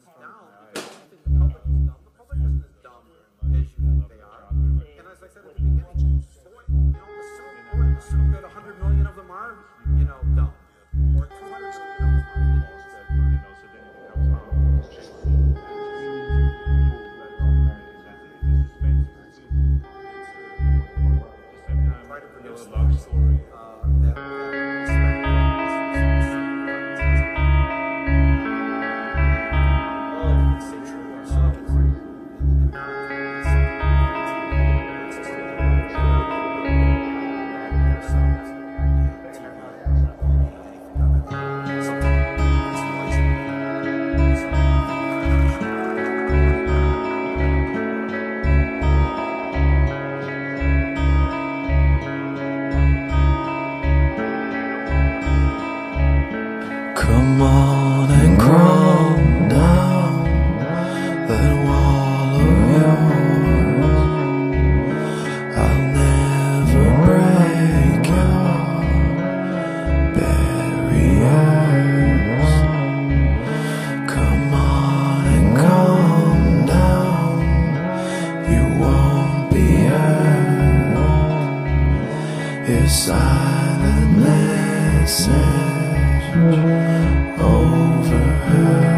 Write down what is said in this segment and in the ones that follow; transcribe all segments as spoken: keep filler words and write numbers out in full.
shuts down because I think the public is dumb. The public isn't as dumb as you think they are. And as I said at the beginning, boy, you know, assume, boy, assume that a hundred million of them are, you know, dumb, or two hundred million of them are, you know. Try to produce a love story uh, that. Come on and crawl down that wall of yours. I'll never break your barriers. Come on and calm down, you won't be hurt. It's silent message over her.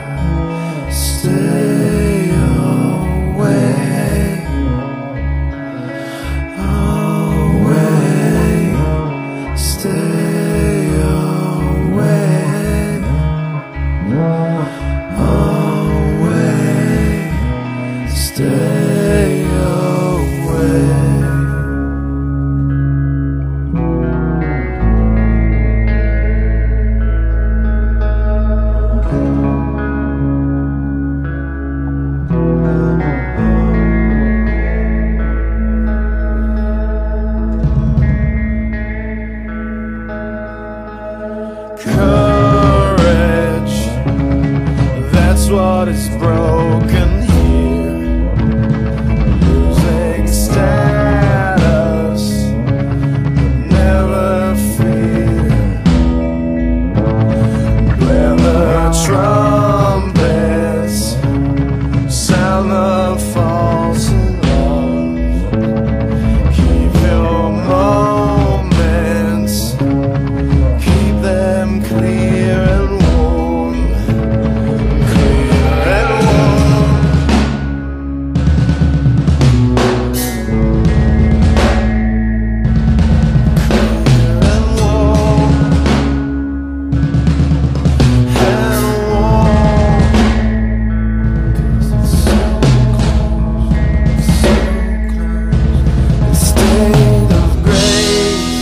Stay away, away, stay away, away, stay away. Courage, that's what is broken here. Losing status, but never fear. Where the trumpets sound the false alarm. Keep your moments, keep them clear and warm, clear and warm. Clear and warm, and warm. 'Cause it's so close, so close. The state of grace,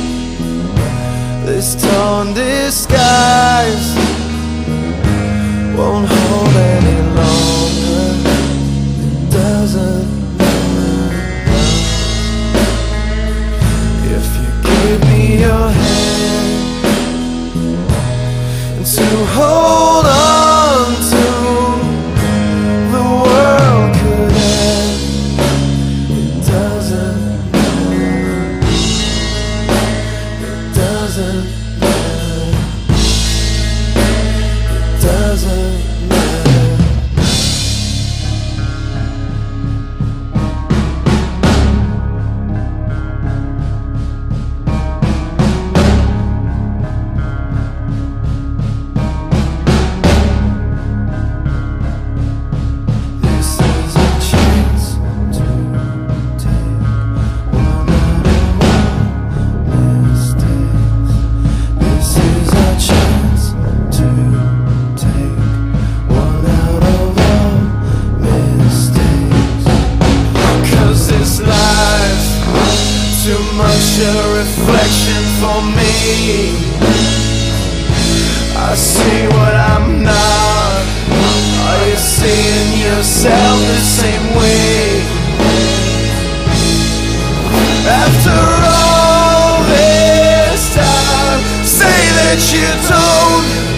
this torn disguise won't hold any longer. It doesn't matter if you give me your hand and to hold on to. The world could end. It doesn't matter. It doesn't matter. It doesn't matter. This is a chance to take one out of our mistakes. This is a chance to take one out of our mistakes. 'Cause this life, too much a reflection for me. I see what I'm not. Are you seeing yourself the same way? After all this time, say that you don't